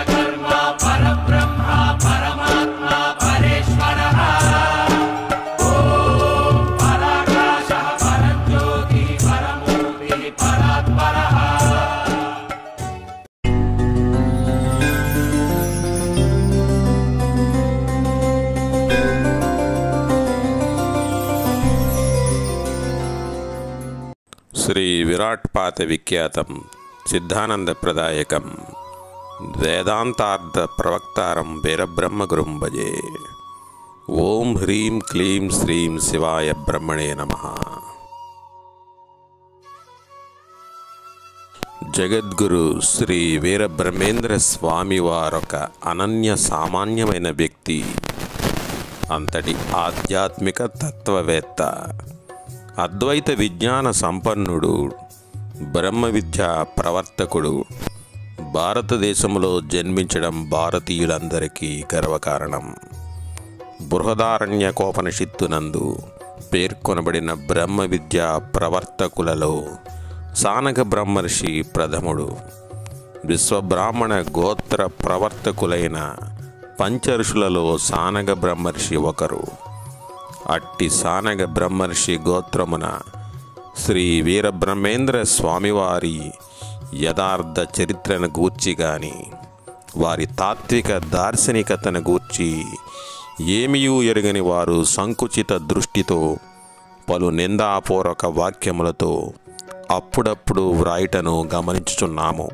विश्वकर्मा परब्रह्मा परमात्मा परेश्वरः ओम पराकाशः परज्योतिः परमूर्तिः परात्परः। శ్రీ విరాట్పాత విఖ్యాతం సిద్ధానందప్రదాయకం వేదాంతార్థ ప్రవక్తారం వీరబ్రహ్మగురుం భజే. ఓం హ్రీం క్లీం శ్రీం శివాయ బ్రహ్మణే నమః. జగద్గురు శ్రీ వీరబ్రహ్మేంద్ర స్వామి వారొక అనన్య సామాన్యమైన వ్యక్తి. అంతటి ఆధ్యాత్మిక తత్వవేత్త, అద్వైత విజ్ఞాన సంపన్నుడు, బ్రహ్మ విద్యా ప్రవర్తకుడు. భారతదేశంలో జన్మించడం భారతీయులందరికీ గర్వకారణం. బృహదారణ్యకోపనిషత్తునందు పేర్కొనబడిన బ్రహ్మ విద్యా ప్రవర్తకులలో సానక బ్రహ్మర్షి ప్రథముడు. విశ్వబ్రాహ్మణ గోత్ర ప్రవర్తకులైన పంచఋషులలో సానక బ్రహ్మర్షి ఒకరు. అట్టి సానక బ్రహ్మర్షి గోత్రమున శ్రీ వీరబ్రహ్మేంద్ర స్వామివారి యథార్థ చరిత్రను గూర్చి గాని, వారి తాత్విక దార్శనికతను గూర్చి ఏమియూ ఎరుగని వారు సంకుచిత దృష్టితో పలు నిందాపూర్వక వాక్యములతో అప్పుడప్పుడు వ్రాయటను గమనించుచున్నాము.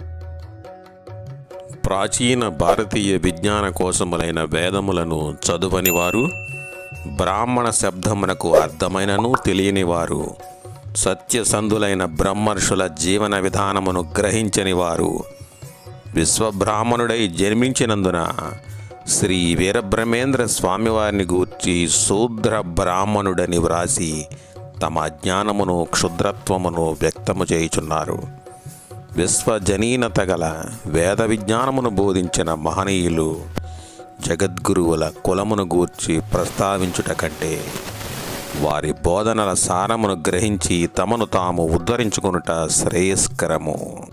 ప్రాచీన భారతీయ విజ్ఞాన కోశములైన వేదములను చదువని వారు, బ్రాహ్మణ శబ్దమునకు అర్థమైనను తెలియని వారు, సత్యసంధులైన బ్రహ్మర్షుల జీవన విధానమును గ్రహించని వారు, విశ్వబ్రాహ్మణుడై జన్మించినందున శ్రీ వీరబ్రహ్మేంద్ర స్వామివారిని గూర్చి శూద్ర బ్రాహ్మణుడని వ్రాసి తమ అజ్ఞానమును క్షుద్రత్వమును వ్యక్తము చేయుచున్నారు. విశ్వజనీనత గల వేద విజ్ఞానమును బోధించిన మహనీయులు జగద్గురువుల కులమును గూర్చి ప్రస్తావించుట కంటే వారి బోధనల సారమును గ్రహించి తమను తాము ఉద్ధరించుకొనుట శ్రేయస్కరము.